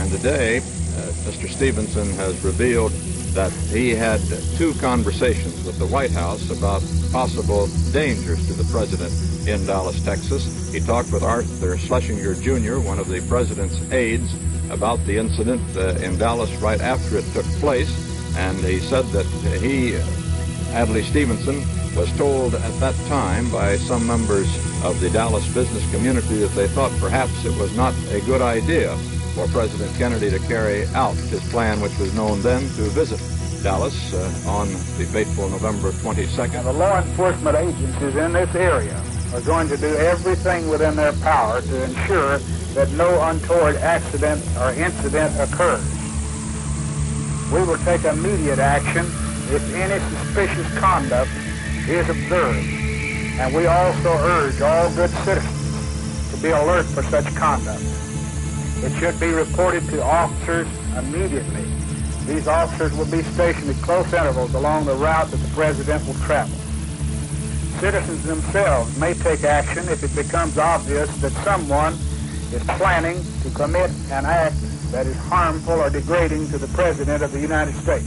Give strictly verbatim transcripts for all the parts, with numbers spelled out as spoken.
And today, uh, Mister Stevenson has revealed that he had two conversations with the White House about possible dangers to the president in Dallas, Texas. He talked with Arthur Schlesinger Junior, one of the president's aides, about the incident uh, in Dallas right after it took place. And he said that he, Adlai Stevenson, was told at that time by some members of the Dallas business community that they thought perhaps it was not a good idea for President Kennedy to carry out his plan, which was known then, to visit Dallas uh, on the fateful November twenty-second. Now, the law enforcement agencies in this area are going to do everything within their power to ensure that no untoward accident or incident occurs. We will take immediate action if any suspicious conduct is observed, and we also urge all good citizens to be alert for such conduct. It should be reported to officers immediately. These officers will be stationed at close intervals along the route that the President will travel. Citizens themselves may take action if it becomes obvious that someone is planning to commit an act that is harmful or degrading to the President of the United States.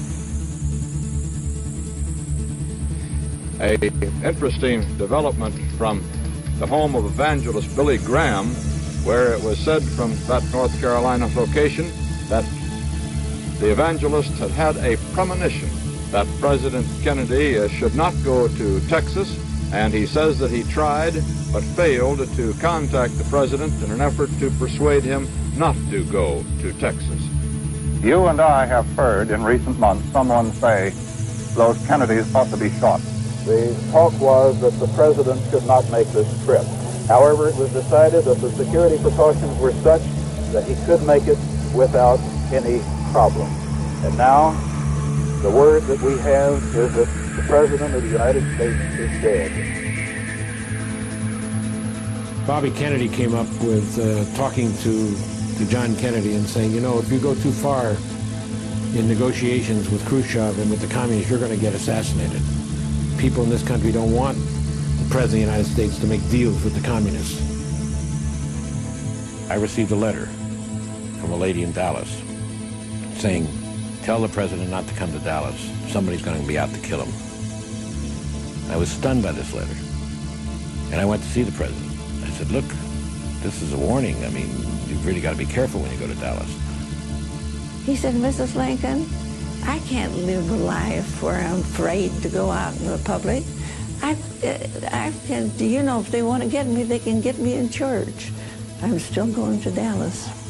A interesting development from the home of evangelist Billy Graham, where it was said from that North Carolina location that the evangelist had had a premonition that President Kennedy uh, should not go to Texas, and he says that he tried but failed to contact the president in an effort to persuade him not to go to Texas. You and I have heard in recent months someone say those Kennedys ought to be shot. The talk was that the president should not make this trip. However, it was decided that the security precautions were such that he could make it without any problem. And now, the word that we have is that the President of the United States is dead. Bobby Kennedy came up with uh, talking to, to John Kennedy and saying, you know, if you go too far in negotiations with Khrushchev and with the communists, you're going to get assassinated. People in this country don't want the President of the United States to make deals with the communists. I received a letter from a lady in Dallas saying, tell the President not to come to Dallas. Somebody's going to be out to kill him. I was stunned by this letter. And I went to see the President. I said, look, this is a warning. I mean, you've really got to be careful when you go to Dallas. He said, Missus Lincoln, I can't live a life where I'm afraid to go out in the public. I, I can, you know, if they want to get me, they can get me in church. I'm still going to Dallas.